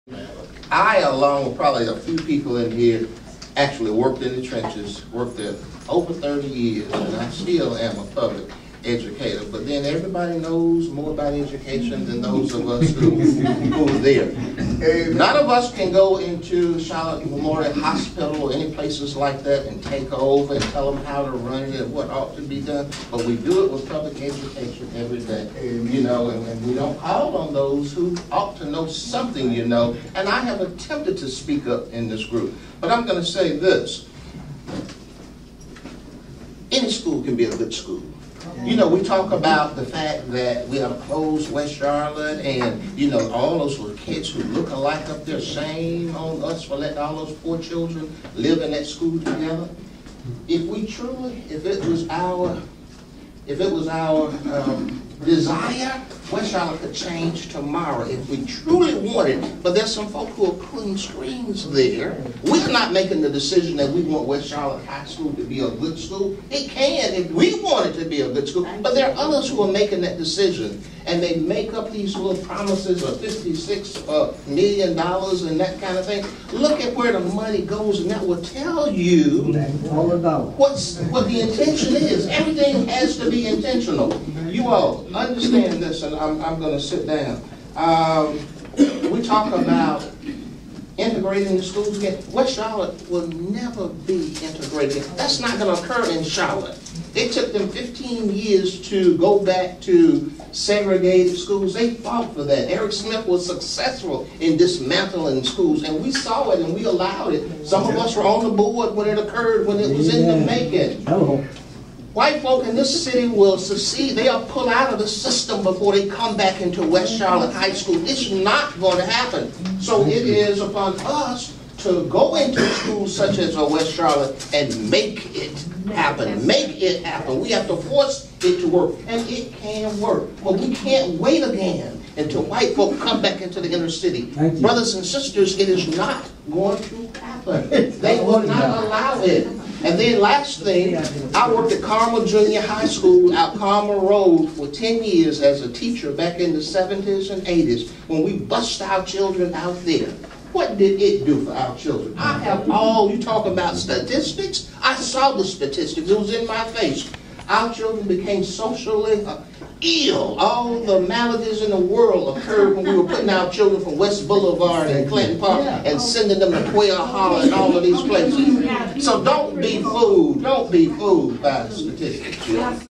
I, along with probably a few people in here, actually worked in the trenches, worked there over 30 years, and I still am a public educator. But then everybody knows more about education than those of us who are there. None of us can go into Charlotte Memorial Hospital or any places like that and take over and tell them how to run it and what ought to be done. But we do it with public education every day, you know, and we don't call on those who ought to know something, you know. And I have attempted to speak up in this group. But I'm going to say this. Any school can be a good school. You know, we talk about the fact that we have closed West Charlotte and, you know, all those little kids who look alike up there, shame on us for letting all those poor children live in that school together. If we truly, if it was our desire, West Charlotte could change tomorrow if we truly wanted. But there's some folk who are putting screens there. We're not making the decision that we want West Charlotte High School to be a good school. It can if we want it to be a good school. But there are others who are making that decision. And they make up these little promises of $56 million and that kind of thing. Look at where the money goes, and that will tell you what the intention is. Everything has to be intentional. You all understand this, and I'm going to sit down. We talk about integrating the schools again. West Charlotte will never be integrated. That's not going to occur in Charlotte. It took them 15 years to go back to segregated schools. They fought for that. Eric Smith was successful in dismantling schools, and we saw it and we allowed it. Some of us were on the board when it occurred, when it was in the making. White folk in this city will succeed. They'll pull out of the system before they come back into West Charlotte High School. It's not going to happen. So it is upon us to go into schools such as West Charlotte and make it happen. Make it happen. We have to force it to work. And it can work. But we can't wait again until white folk come back into the inner city. Brothers and sisters, it is not going to happen. They will not allow it. And then last thing, I worked at Carmel Junior High School out Carmel Road for 10 years as a teacher back in the 70s and 80s when we bust our children out there. What did it do for our children? I have all, you talk about statistics, I saw the statistics, it was in my face. Our children became socially ill. All the maladies in the world occurred when we were putting our children from West Boulevard and Clinton Park and sending them to Quail Hollow and all of these places. So don't be fooled. Don't be fooled by the statistics.